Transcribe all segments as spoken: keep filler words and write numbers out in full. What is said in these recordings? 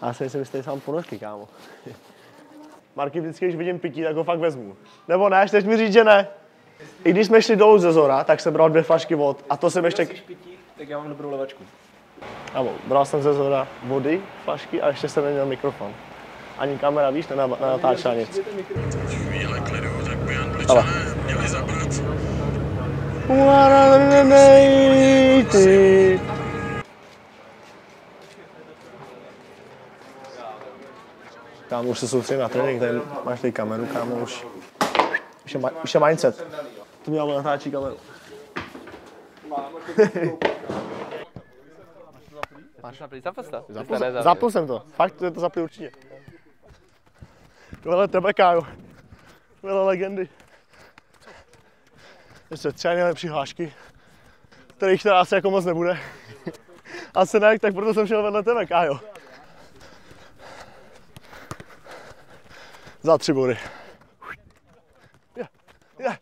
Já si myslím, že jste sám ponožky, kámo. Marky, vždycky, když vidím pití, tak ho fakt vezmu. Nebo ne, chceš mi říct, že ne? I když jsme šli dolů ze Zora, tak jsem bral dvě flašky vod a to jsem ještě... Když pití, tak já mám dobrou levačku. Kámo, bral jsem ze Zora vody, flašky a ještě jsem neměl mikrofon. Ani kamera, víš, nenatáčela nic. Chvíle klidu, tak by Angličané měli zabrat. Kámo, už se soustředím na trénink, tady máš tady kameru, kámo, už, už, je, už je mindset. To mě natáčí kameru. Máš naplý zapasta? Zapl, zapl jsem to, fakt to je to zapl určitě. Tohle tebe, kájo. Tohle legendy. Ještě třeba nejlepší hlášky, kterých teda asi jako moc nebude. Asi ne, tak proto jsem šel vedle tebe, kájo. Za tři body. Ja, ja.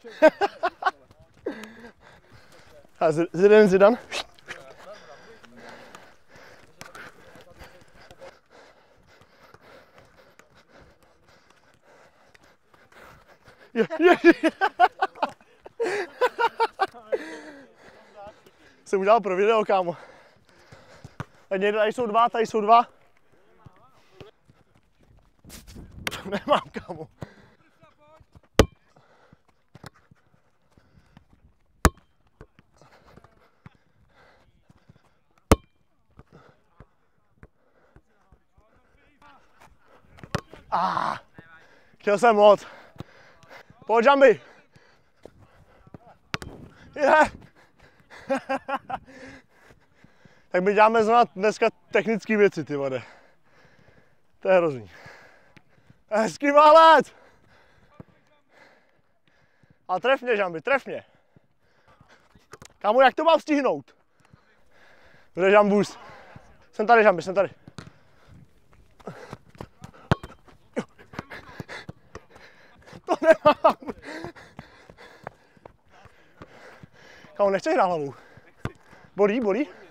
A Zidane, Zidane. Ja, ja. Jsem udělal pro video, kámo. A někde tady jsou dva, tady jsou dva. Nemám, kámo. Ah, chtěl jsem moc. Pojď, Jambi. Yeah. Tak my děláme zrovna dneska technické věci, ty vole. To je hrozný. Hezký válec! A tref mě, Jambi, tref mě. Kámo, jak to mám stihnout? Kde Jambus? Jsem tady, Jambi, jsem tady. To nemám. Kámo, nechceš na hlavu? Bolí, bolí?